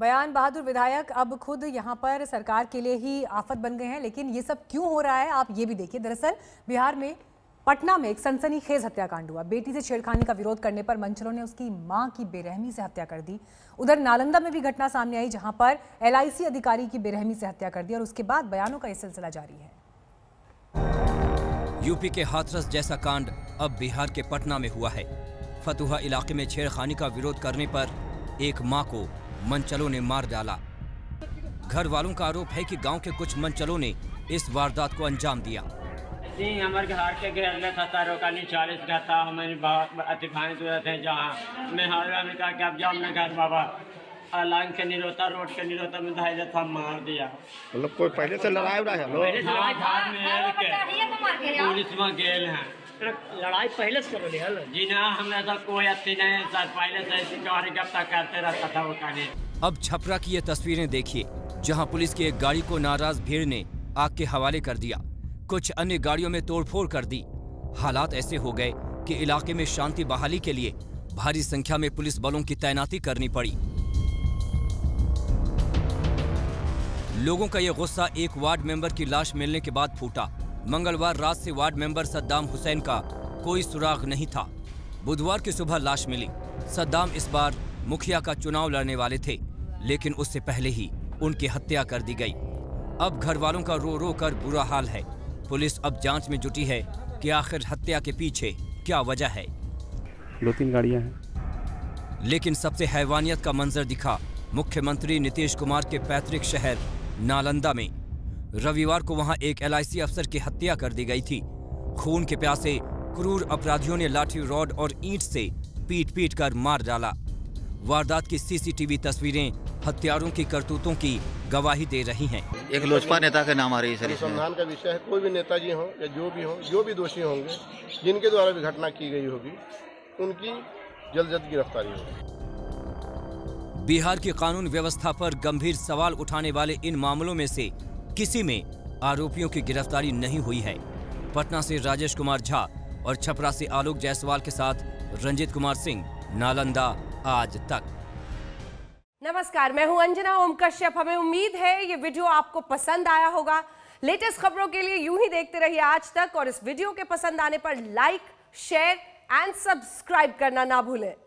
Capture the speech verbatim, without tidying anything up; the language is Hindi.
बयान बहादुर विधायक अब खुद यहाँ पर सरकार के लिए ही आफत बन गए हैं। लेकिन ये सब क्यों हो रहा है आप ये भी देखिए। दरअसल बिहार में पटना में एक सनसनीखेज हत्याकांड हुआ। बेटी से छेड़खानी का विरोध करने पर मंचलों ने उसकी मां की बेरहमी से हत्या कर दी। उधर नालंदा में भी घटना सामने आई जहां पर एल आई सी अधिकारी की बेरहमी से हत्या कर दी और उसके बाद बयानों का यह सिलसिला जारी है। यूपी के हाथरस जैसा कांड अब बिहार के पटना में हुआ है। फतुहा इलाके में छेड़खानी का विरोध करने पर एक मां को मंचलों ने मार डाला। घर वालों का आरोप है कि गांव के कुछ मंचलों ने इस वारदात को अंजाम दिया। हमारे घर के घेरले था तारों का नहीं चालीस का था। हमारी अतिफानी तो थे जहाँ मैं हलवा में कहा कि अब जाओ मैं घर बाबा लाइन के नहीं रोता रोड के नहीं रोता मैं धाई था मार दिया। मतलब कोई पहले से लड़ाई उड़ा है पुलिस में गेल है लड़ाई पहले से करो हल जी ना हमें तो कोई अति नहीं सर पहले से शिकारी गिरफ्तार करते रहता था वो कानी। अब छपरा की ये तस्वीरें देखिए जहां पुलिस की एक गाड़ी को नाराज भीड़ ने आग के हवाले कर दिया। कुछ अन्य गाड़ियों में तोड़फोड़ कर दी। हालात ऐसे हो गए कि इलाके में शांति बहाली के लिए भारी संख्या में पुलिस बलों की तैनाती करनी पड़ी। लोगों का यह गुस्सा एक वार्ड मेंबर की लाश मिलने के बाद फूटा। मंगलवार रात से वार्ड मेंबर सद्दाम हुसैन का कोई सुराग नहीं था। बुधवार की सुबह लाश मिली। सद्दाम इस बार मुखिया का चुनाव लड़ने वाले थे, लेकिन उससे पहले ही उनकी हत्या कर दी गई। अब घर वालों का रो रो कर बुरा हाल है। पुलिस अब जांच में जुटी है कि आखिर हत्या के पीछे क्या वजह है। दो तीन गाड़ियां हैं। लेकिन सबसे हैवानियत का मंजर दिखा मुख्यमंत्री नीतीश कुमार के पैतृक शहर नालंदा में। रविवार को वहां एक एल आई सी अफसर की हत्या कर दी गई थी। खून के प्यासे क्रूर अपराधियों ने लाठी रॉड और ईंट से पीट पीट कर मार डाला। वारदात की सी सी टी वी तस्वीरें हत्यारों की करतूतों की गवाही दे रही हैं। एक लोजपा नेता के नाम आ रही है। अनुसंधान का विषय है। कोई भी नेताजी हो या जो भी हो, जो भी दोषी होंगे, जिनके द्वारा भी घटना की गई होगी, उनकी जल्द जल्द गिरफ्तारी होगी। बिहार की कानून व्यवस्था पर गंभीर सवाल उठाने वाले इन मामलों में से किसी में आरोपियों की गिरफ्तारी नहीं हुई है। पटना से राजेश कुमार झा और छपरा से आलोक जायसवाल के साथ रंजित कुमार सिंह, नालंदा आज तक। नमस्कार, मैं हूं अंजना ओम कश्यप। हमें उम्मीद है ये वीडियो आपको पसंद आया होगा। लेटेस्ट खबरों के लिए यूं ही देखते रहिए आज तक और इस वीडियो के पसंद आने पर लाइक, शेयर एंड सब्सक्राइब करना ना भूलें।